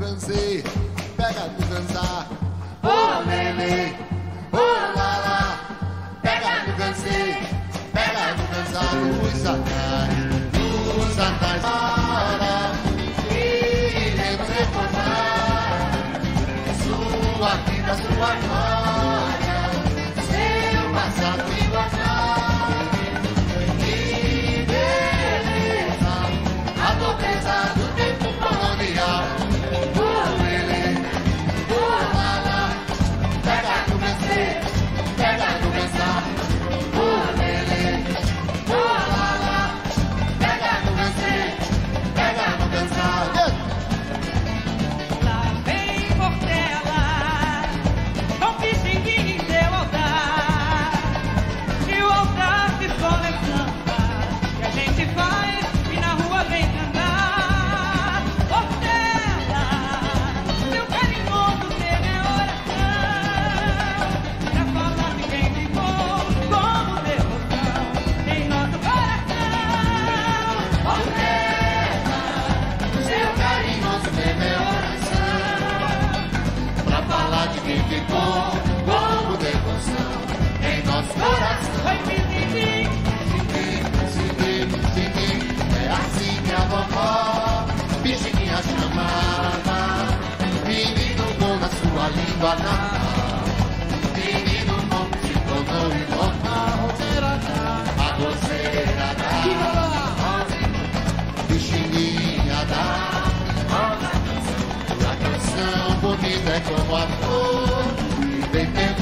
francês, pega no dançar. Oh, lele, oh, lá, lá, pega no francês, pega no dançar. Os atrás, para, iremos reformar sua vida, sua glória, seu passado igualdade. Que beleza, a nobreza do tempo colonial. Oh, lele, oh, lá, lá, pega no francês, pega no dançar. Oh, lele, oh, lá, lá, pega no francês, pega no dançar. Lá vem Portela, com Pixinguinha em seu altar. E o altar se solevanta, e a gente faz e na rua vem cantar. Portela, seu carinhoso teve oração, pra falar de quem ficou como devoção em nosso coração. Portela, seu carinhoso teve oração, pra falar de quem ficou como devoção em nosso coração. Oi, Pixinguinha. Sim, é assim que a vovó Pixinguinha chamava. Menino bom na sua língua natal, menino bom que se tornou imortal. A roseira da Pixinguinha da rosa canção. A canção bonita é como a flor que vem pelo